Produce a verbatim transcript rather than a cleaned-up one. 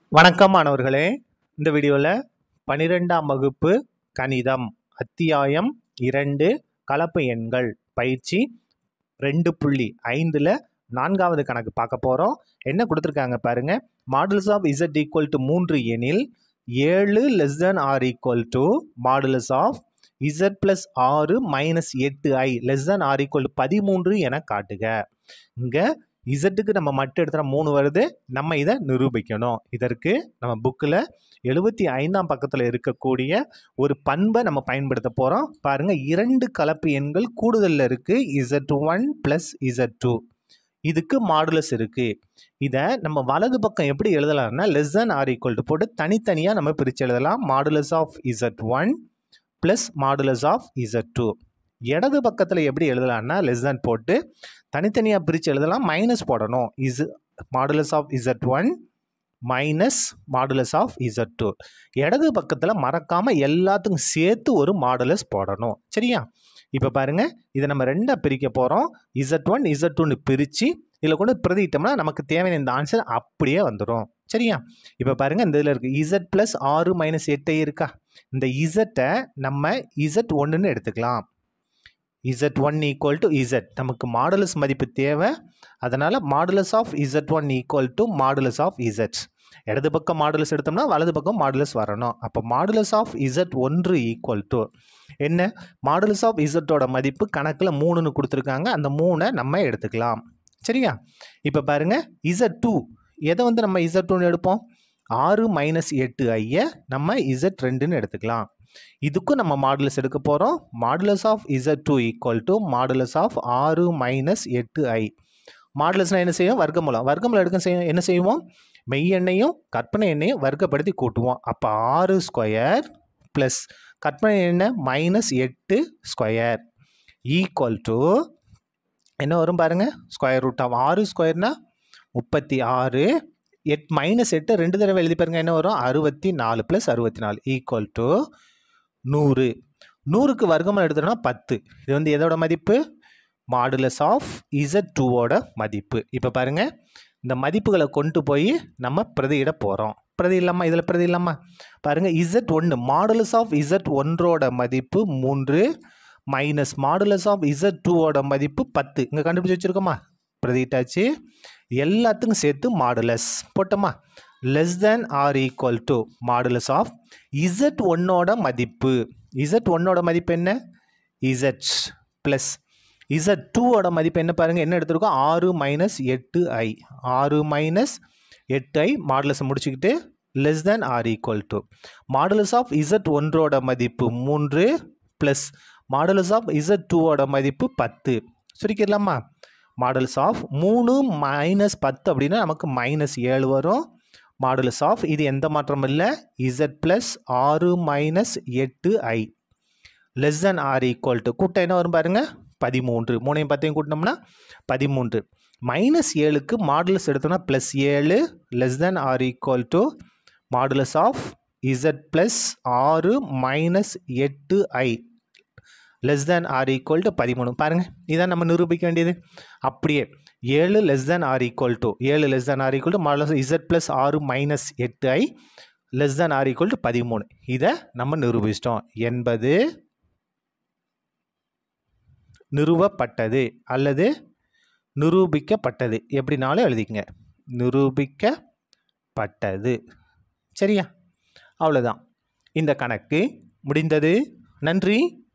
வணக்கம் மாணவர்களே. இந்த வீடியோவில் பன்னிரெண்டாம் வகுப்பு கணிதம் அத்தியாயம் இரண்டு கலப்பு எண்கள் பயிற்சி ரெண்டு புள்ளி ஐந்தில் நான்காவது கணக்கு பார்க்க போகிறோம். என்ன கொடுத்துருக்காங்க பாருங்க. Modulus of Z equal to மூன்று எனில் ஏழு less than or equal to modulus of Z plus ஆறு மைனஸ் எட்டு i less than or equal to பதிமூன்று என காட்டுக. இங்கே இசட்டுக்கு நம்ம மட்டும் எடுத்துகிற மூணு வருது. நம்ம இதை நிரூபிக்கணும். இதற்கு நம்ம புக்கில் எழுபத்தி ஐந்தாம் பக்கத்தில் இருக்கக்கூடிய ஒரு பண்பை நம்ம பயன்படுத்த போகிறோம். பாருங்கள், இரண்டு கலப்பு எண்கள் கூடுதலில் இருக்குது. Z one plus Z two, இதுக்கு மாடுலஸ் இருக்குது. இதை நம்ம வலது பக்கம் எப்படி எழுதலாம்னா less than or equal to போட்டு தனித்தனியாக நம்ம பிரித்து எழுதலாம். Modulus of Z one plus modulus of Z two. இடது பக்கத்தில் எப்படி எழுதலாம்னா லெஸ் தென் போட்டு தனித்தனியாக பிரித்து எழுதலாம். மைனஸ் போடணும். Is modulus of Z one minus modulus of Z two. இடது பக்கத்தில் மறக்காமல் எல்லாத்துக்கும் சேர்த்து ஒரு மாடுலஸ் போடணும். சரியா? இப்போ பாருங்கள், இதை நம்ம ரெண்டாக பிரிக்க போகிறோம். இசட் ஒன் இசட் டூன்னு பிரித்து இதில் கொண்டு பிரதிட்டோம்னா நமக்கு தேவையான இந்த ஆன்சர் அப்படியே வந்துடும். சரியா? இப்போ பாருங்கள், இந்த இதில் இருக்குது இசட் ப்ளஸ் ஆறு மைனஸ் எட்டு இருக்கா. இந்த இசட்டை நம்ம இசட் ஒன்றுன்னு எடுத்துக்கலாம். Z one equal to Z, நமக்கு மாடுலஸ் மதிப்பு தேவை. அதனால் modulus of Z one equal to modulus of Z. இடது பக்கம் மாடுலஸ் எடுத்தோம்னா வலது பக்கம் மாடுலஸ் வரணும். அப்போ மாடுலஸ் ஆஃப் இசட் ஒன்று ஈக்குவல் டு என்ன? மாடுலஸ் ஆஃப் இசட்டோட மதிப்பு கணக்கில் மூணுன்னு கொடுத்துருக்காங்க. அந்த மூணை நம்ம எடுத்துக்கலாம். சரியா? இப்போ பாருங்கள், இசட் டூ எதை வந்து நம்ம இசட் டூன்னு எடுப்போம்? ஆறு மைனஸ் எட்டு ஐயை நம்ம இசட் ரெண்டுன்னு எடுத்துக்கலாம். இதுக்கும் நம்ம மாடுலஸ் எடுக்க போகிறோம். Modulus of Z two equal to modulus of ஆறு மைனஸ் எட்டு ஐ. மாடுலஸ்னால் என்ன செய்யும்? வர்க்கமூலம். வர்க்கமூலம் எடுக்க செய்யும் என்ன செய்வோம்? மெய் எண்ணையும் கற்பனை எண்ணையும் வர்க்கப்படுத்தி கூட்டுவோம். அப்போ ஆறு ஸ்கொயர் ப்ளஸ் கற்பனை எண்ணை மைனஸ் எட்டு ஸ்கொயர் ஈக்குவல் டு என்ன வரும் பாருங்கள்? ஸ்கொயர் ரூட் ஆஃப் ஆறு ஸ்கொயர்னா முப்பத்தி ஆறு. எட் மைனஸ் எட்டு ரெண்டு தடவை எழுதி பாருங்க, என்ன வரும்? அறுபத்தி நாலு ப்ளஸ் அறுபத்தி நாலு ஈக்குவல் டு நூறு. நூறுக்கு வர்க்கமாக எடுத்தோம்னா பத்து. இது வந்து எதோட மதிப்பு? மாடுலஸ் ஆஃப் இசட் டூவோட மதிப்பு. இப்போ பாருங்கள், இந்த மதிப்புகளை கொண்டு போய் நம்ம பிரதியிட போகிறோம். பிரதி இல்லாமல் இதில் பிரதி இல்லாமல் பாருங்கள், இசட் ஒன்று மாடுலஸ் ஆஃப் இசட் ஒன்றோட மதிப்பு மூன்று மைனஸ் மாடுலஸ் ஆஃப் இசட் டூவோட மதிப்பு பத்து. இங்கே கண்டுபிடிச்சி வச்சுருக்கோமா? பிரதிட்டாச்சு. எல்லாத்துக்கும் சேர்த்து மாடுலஸ் போட்டோமா? Less than or equal to modulus of Z ஒன்னோட மதிப்பு. இசட் ஒன்னோட மதிப்பு என்ன? இசட் ப்ளஸ் இசட் டூவோட மதிப்பு என்ன பாருங்கள்? என்ன எடுத்துருக்கோம்? ஆறு மைனஸ் எட்டு ஐ. ஆறு மைனஸ் எட்டு ஐ மாடுலஸை முடிச்சுக்கிட்டு less than or equal to modulus of Z ஒன்றோட மதிப்பு மூன்று ப்ளஸ் மாடுலஸ் ஆஃப் இசட் டூவோட மதிப்பு பத்து. சுருக்கிடலாமா? மாடுலஸ் ஆஃப் மூணு மைனஸ் பத்து அப்படின்னா நமக்கு மைனஸ் ஏழு வரும். மாடுலஸ் ஆஃப் இது எந்த மாற்றம் இல்லை, இசட் ப்ளஸ் ஆறு மைனஸ் எட்டு i less than or equal to கூட்டம் என்ன வரும் பாருங்கள்? பதிமூன்று. மூணையும் பத்தையும் கூட்டினோம்னா பதிமூன்று. மைனஸ் ஏழுக்கு மாடுலஸ் எடுத்தோம்னா ப்ளஸ் ஏழு less than or equal to modulus of Z plus ஆறு மைனஸ் எட்டு i less than or equal to பதிமூணு. பாருங்கள், இதான் நம்ம நிரூபிக்க வேண்டியது. அப்படியே ஏழு less than or equal to ஏழு less than or equal to modulus Z plus ஆறு மைனஸ் எட்டு i less than or equal to பதிமூணு. இதை நம்ம நிரூபிச்சிட்டோம் என்பது நிறுவப்பட்டது அல்லது நிரூபிக்கப்பட்டது, எப்படினாலும் எழுதிக்கங்க. நிரூபிக்கப்பட்டது. சரியா? அவ்வளோதான், இந்த கணக்கு முடிந்தது. நன்றி.